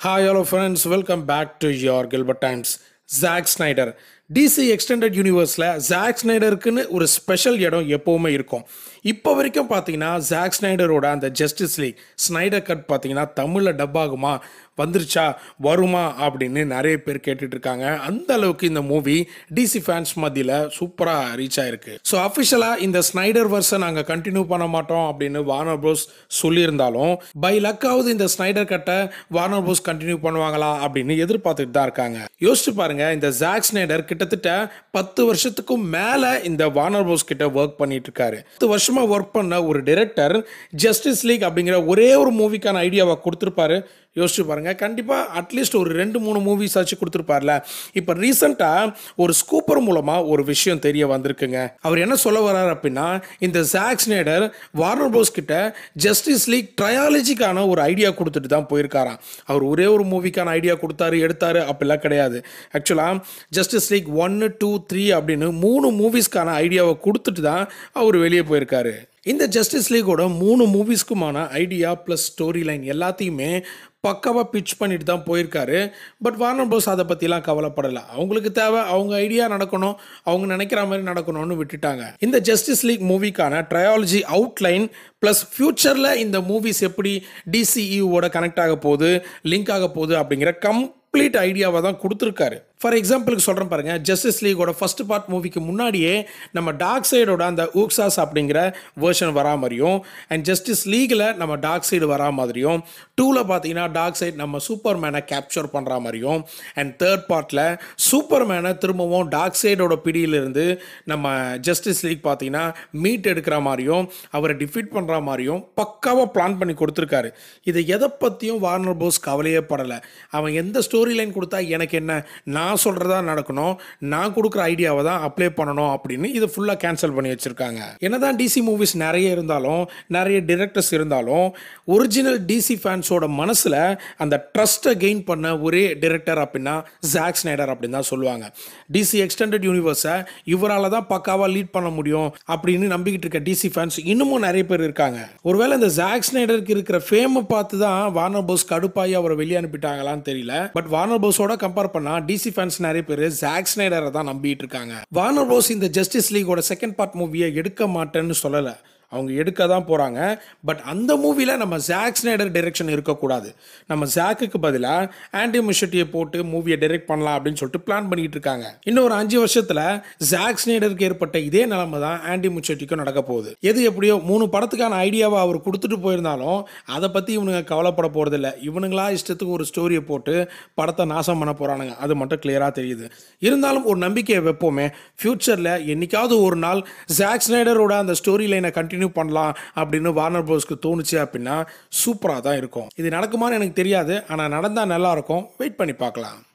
Hi, hello friends. Welcome back to your Gilbert Times. Zack Snyder. DC extended யூனிவர்ஸில் Zack ஸ்னைடருக்குன்னு ஒரு special இடம் எப்போவுமே இருக்கும். இப்போ வரைக்கும் பார்த்தீங்கன்னா ஜாக் ஸ்னைடரோட அந்த ஜஸ்டிஸ் லீக் ஸ்னைடர் கட் பார்த்தீங்கன்னா தமிழில் டப் ஆகுமா, வந்துருச்சா, வருமா அப்படின்னு நிறைய பேர் கேட்டுட்டு இருக்காங்க. அந்த அளவுக்கு இந்த மூவி டிசி ஃபேன்ஸ் மத்தியில் சூப்பராக ரீச் ஆயிருக்கு. ஸோ அஃபிஷியலாக இந்த ஸ்னைடர் வர்ஸை நாங்கள் கண்டினியூ பண்ண மாட்டோம் அப்படின்னு வார்னர் ப்ரோஸ் சொல்லியிருந்தாலும் பை லக்காவது இந்த ஸ்னைடர் கட்டை வார்னர் ப்ரோஸ் கண்டினியூ பண்ணுவாங்களா அப்படின்னு எதிர்பார்த்துட்டு தான் இருக்காங்க. யோசிச்சு பாருங்க, இந்த ஜாக் ஸ்னைடர் கிட்டத்தட்ட 10 வருஷத்துக்கும் மேல இந்த வார்னர் ப்ரோஸ் கிட்ட ஒர்க் பண்ணிட்டு இருக்காரு. 10 வருஷமா ஒர்க் பண்ண ஒரு டைரக்டர் ஜஸ்டிஸ் லீக் அப்படிங்கிற ஒரே ஒரு மூவிக்கான ஐடியாவை கொடுத்துருப்பாரு. யோசிச்சு பாருங்க, கண்டிப்பா அட்லீஸ்ட் ஒரு 2-3 மூவிஸ் ஆச்சு கொடுத்துருப்பார்ல. இப்போ ரீசெண்டா ஒரு ஸ்கூப்பர் மூலமா ஒரு விஷயம் தெரிய வந்திருக்குங்க. அவர் என்ன சொல்ல வர்றாரு அப்படின்னா, இந்த ஜாக் ஸ்னைடர் வார்னர் ப்ரோஸ் கிட்ட ஜஸ்டிஸ் லீக் ட்ரையாலஜிக்கான ஒரு ஐடியா கொடுத்துட்டு தான் போயிருக்காராம். அவர் ஒரே ஒரு மூவிக்கான ஐடியா கொடுத்தாரு எடுத்தாரு அப்படிலாம் கிடையாது. ஆக்சுவலா ஜஸ்டிஸ் லீக் 1, 2, 3 அப்படின்னு 3 மூவிஸ்க்கான ஐடியாவை கொடுத்துட்டு தான் அவர் வெளியே போயிருக்காரு. இந்த ஜஸ்டிஸ் லீகோட 3 மூவிஸ்க்குமான ஐடியா ப்ளஸ் ஸ்டோரி லைன் எல்லாத்தையுமே பக்காவாக பிச் பண்ணிட்டு தான் போயிருக்காரு. பட் வார்னர் ப்ரோஸ் அதை பற்றிலாம் கவலைப்படலை. அவங்களுக்கு தேவை அவங்க ஐடியா நடக்கணும், அவங்க நினைக்கிற மாதிரி நடக்கணும்னு விட்டுட்டாங்க. இந்த ஜஸ்டிஸ் லீக் மூவிக்கான ட்ரையாலஜி அவுட்லைன் ப்ளஸ் ஃபியூச்சரில் இந்த மூவிஸ் எப்படி டிசிஇஓட கனெக்ட் ஆக போகுது, லிங்க் ஆக போகுது அப்படிங்கிற கம்ப்ளீட் ஐடியாவை தான் கொடுத்துருக்காரு. ஃபார் எக்ஸாம்பிளுக்கு சொல்கிறேன் பாருங்க, ஜஸ்டிஸ் லீகோட ஃபர்ஸ்ட் பார்ட் மூவிக்கு முன்னாடியே நம்ம டார்க்சைடோட அந்த ஊக்ஸாஸ் அப்படிங்கிற வேர்ஷன் வரா மாதிரியும், அண்ட் ஜஸ்டிஸ் லீகில் நம்ம டார்க்சைடு வரா மாதிரியும், 2ல் பார்த்தீங்கன்னா டார்க்சைட் நம்ம சூப்பர் மேனை கேப்சர் பண்ணுற மாதிரியும், அண்ட் தேர்ட் பார்ட்டில் சூப்பர் மேனை திரும்பவும் டார்க்சைடோட பிடியிலிருந்து நம்ம ஜஸ்டிஸ் லீக் பார்த்தீங்கன்னா மீட் எடுக்கிற மாதிரியும், அவரை டிஃபீட் பண்ணுற மாதிரியும் பக்காவாக பிளான் பண்ணி கொடுத்துருக்காரு. இதை எதை பற்றியும் வார்னர் ப்ரோஸ் கவலையே படலை. அவன் எந்த ஸ்டோரி லைன் கொடுத்தா எனக்கு என்ன, நான் சொல்றதா நடக்கணும், நான் கொடுக்குற ஐடியாவை தான் அப்ளை பண்ணணும் அப்படின்னு இதை ஃபுல்லாக கேன்சல் பண்ணி வச்சிருக்காங்க. என்னதான் டிசி மூவிஸ் நிறைய இருந்தாலும், நிறைய டிரெக்டர்ஸ் இருந்தாலும், ஒரிஜினல் டிசி ஃபேன்ஸோட மனசில் அந்த ட்ரஸ்ட்டை கெயின் பண்ண ஒரே டிரெக்டர் அப்படின்னா ஜாக் ஸ்னைடர் அப்படின்னு தான் சொல்லுவாங்க. டிசி எக்ஸ்டெண்டட் யூனிவர்ஸை இவரால் தான் பக்காவாக லீட் பண்ண முடியும் அப்படின்னு நம்பிக்கிட்டு இருக்க டிசி ஃபேன்ஸ் இன்னமும் நிறைய பேர் இருக்காங்க. ஒருவேளை இந்த ஜாக் ஸ்னைடருக்கு இருக்கிற ஃபேமை பார்த்து தான் வார்னர் ப்ரோஸ் கடுப்பாகி அவரை வெளியே அனுப்பிட்டாங்களான்னு தெரியல. பட் வார்னர் ப்ரோஸோட கம்பேர் பண்ணா டிசி ஃபேன்ஸ் நிறைய பேர் ஜாக் ஸ்னைடரை தான் நம்பிட்டு இருக்காங்க. வார்னர் ப்ரோஸ் இந்த ஜஸ்டிஸ் லீகோட செகண்ட் பார்ட் மூவியை எடுக்க மாட்டேன்னு சொல்லல, அவங்க எடுக்க தான் போகிறாங்க. பட் அந்த மூவியில் நம்ம ஜாக் ஸ்னைடர் டைரக்ஷன் இருக்கக்கூடாது, நம்ம ஜாக்குக்கு பதிலாக ஆண்டி முஷட்டியை போட்டு மூவியை டைரக்ட் பண்ணலாம் அப்படின்னு சொல்லிட்டு பிளான் பண்ணிட்டு இருக்காங்க. இன்னும் ஒரு 5 வருஷத்தில் ஜாக் ஸ்னைடருக்கு ஏற்பட்ட இதே நிலைமை தான் ஆண்டி முஷட்டிக்கும் நடக்க போகுது. எது எப்படியோ 3 படத்துக்கான ஐடியாவை அவர் கொடுத்துட்டு போயிருந்தாலும் அதை பற்றி இவனுங்க கவலைப்பட போகிறதில்ல. இவனுங்களா இஷ்டத்துக்கு ஒரு ஸ்டோரியை போட்டு படத்தை நாசம் பண்ண போகிறானுங்க, அது மட்டும் கிளியராக தெரியுது. இருந்தாலும் ஒரு நம்பிக்கையை வைப்போமே, ஃபியூச்சரில் என்னைக்காவது ஒரு நாள் ஜாக் ஸ்னைடரோட அந்த ஸ்டோரி லைனை கண்டினியூ பண்ணலாம் அப்படின்னு வார்னர் ப்ரோஸ்க்கு தோணுச்சு அப்படின்னா சூப்பராக தான் இருக்கும். இது நடக்குமான்னு எனக்கு தெரியாது, ஆனால் நடந்தால் நல்லா இருக்கும். வெயிட் பண்ணி பார்க்கலாம்.